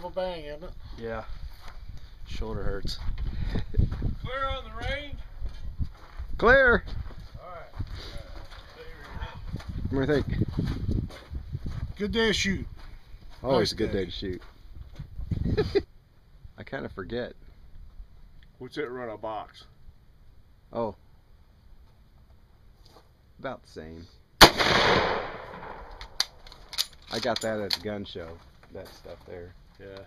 a bang, isn't it? Yeah. Shoulder hurts. Clear on the range? Clear! Alright. What do you think? Good day to shoot. Always Nice a good day. day to shoot. I kind of forget. What's it run a box? Oh. About the same. I got that at the gun show. That stuff there. Yeah.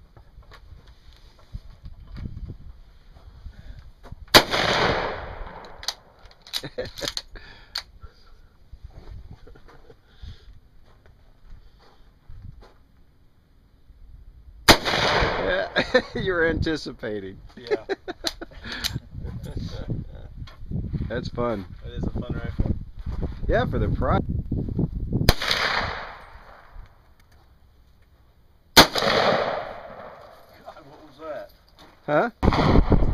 Yeah. You're anticipating. Yeah. That's fun. That is a fun rifle. Yeah, for the price. God, what was that? Huh?